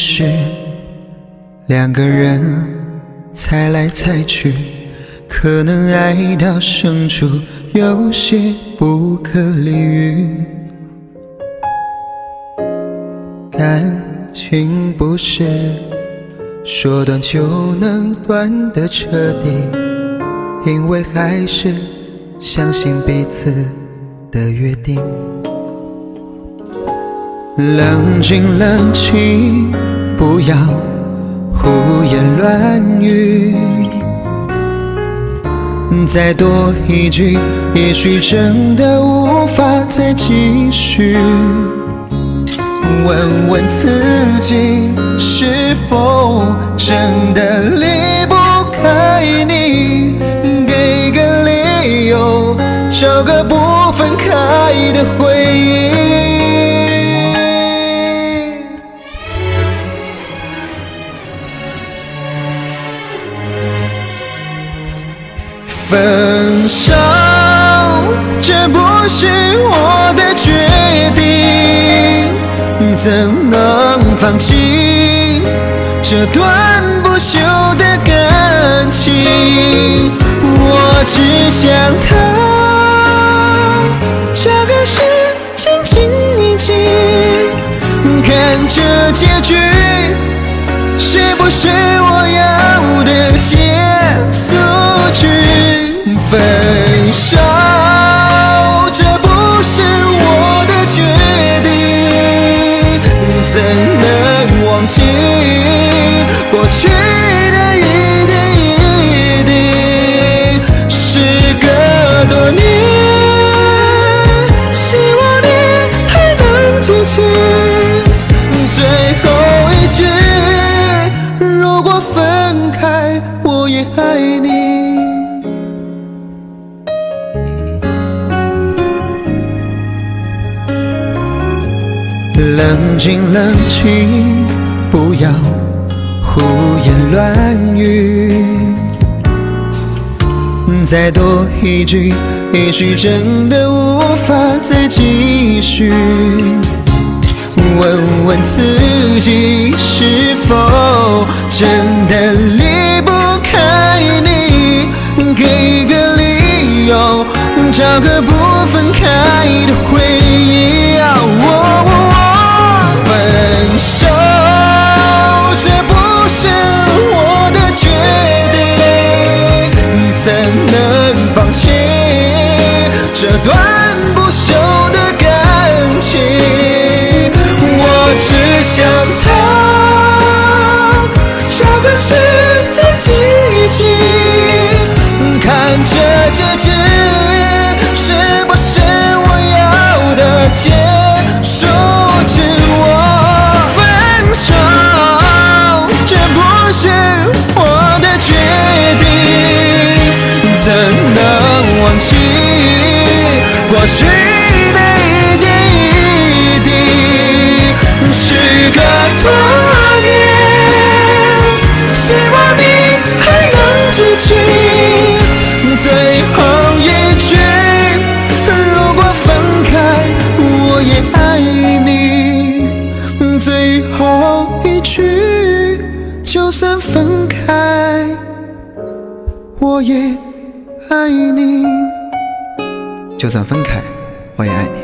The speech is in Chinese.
是两个人猜来猜去，可能爱到深处有些不可理喻。感情不是说断就能断得彻底，因为还是相信彼此的约定。冷静冷静，不要胡言乱语，再多一句也许真的无法再继续。问问自己，是否真的离不开你？给个理由，找个不分开的回忆。分手，这不是我的决定，怎能放弃这段不朽的感情？我只想他这个事轻轻一记，看这结局是不是我要的结束句？分手，这不是我的决定，怎能忘记过去的一点一滴？时隔多年，希望你还能记起最后一句，如果分开，我也爱你。冷静冷静，不要胡言乱语，再多一句也许真的无法再继续。问问自己，是否真的离不开你？给个理由，找个不分开的回忆。分手，这不是我的决定，怎能放弃这段不朽的感情？我只想他找个时间记一记，看这结局是不是我要的结束句？分手，这不是我的决定，怎能忘记过去的一点一滴？时隔多年，希望你还能记起最后一句，如果分开，我也爱你。最后一句，就算分开，我也爱你。就算分开，我也爱你。